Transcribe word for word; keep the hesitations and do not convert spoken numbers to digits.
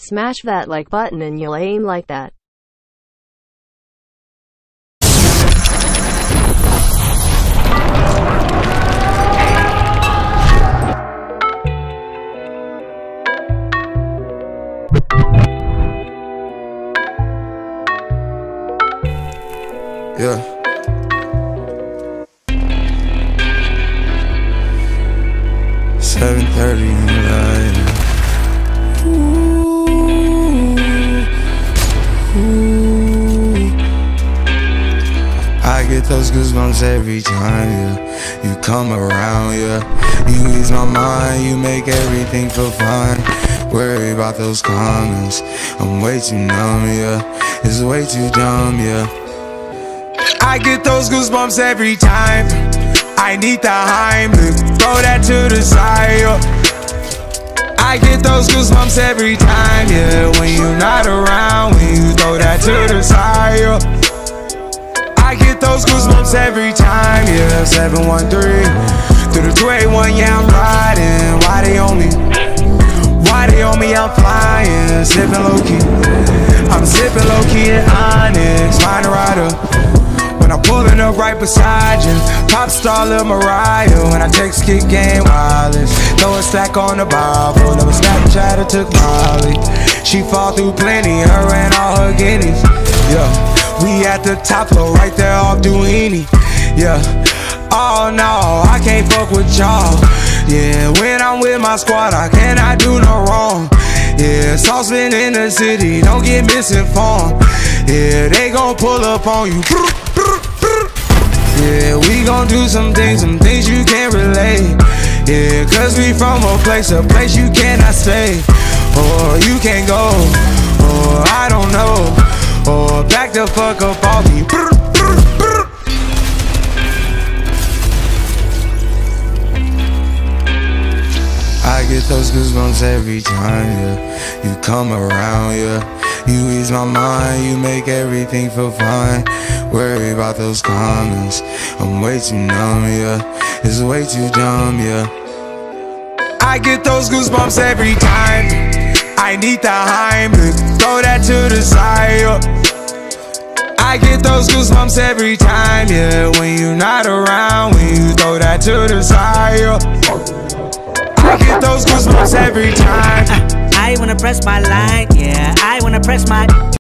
smash that like button and you'll aim like that. Yeah. seven thirty in the night. Ooh, ooh. I get those goosebumps every time, yeah. You come around, yeah. You ease my mind, you make everything feel fine. Worry about those comments, I'm way too numb, yeah. It's way too dumb, yeah. I get those goosebumps every time. I need the Heimlich, throw that to the side, yeah. I get those goosebumps every time, yeah. When you're not around, when you throw that to the side, yeah. I get those goosebumps every time, yeah. seven one three through the two eight one, yeah, I'm riding. Why they on me? Why they on me? I'm flying, sipping low-key. I'm sipping low-key in Onyx, find a rider. When I'm pulling up right beside you, pop star Lil Mariah. When I text kick game wireless, throw a stack on the Bible. Never Snapchat or took Molly. She fall through plenty, her and all her guineas. Yeah, we at the top floor, right there off Duini. Yeah, oh no, I can't fuck with y'all. Yeah, when I'm with my squad, I cannot do no wrong. Yeah, saucepan in the city, don't get misinformed. Yeah, they gon' pull up on you. Yeah, we gon' do some things, some things you can't relate. Yeah, cause we from a place, a place you cannot stay. Or you can't go, or I don't know. Or back the fuck up off me. I get those goosebumps every time, yeah. You come around, yeah. You ease my mind, you make everything feel fine. Worry about those comments, I'm way too numb, yeah. It's way too dumb, yeah. I get those goosebumps every time. I need the Heimlich, throw that to the side, yeah. I get those goosebumps every time, yeah. When you're not around, when you throw that to the side, yeah. I get those goosebumps every time. I wanna press my line, yeah. I wanna press my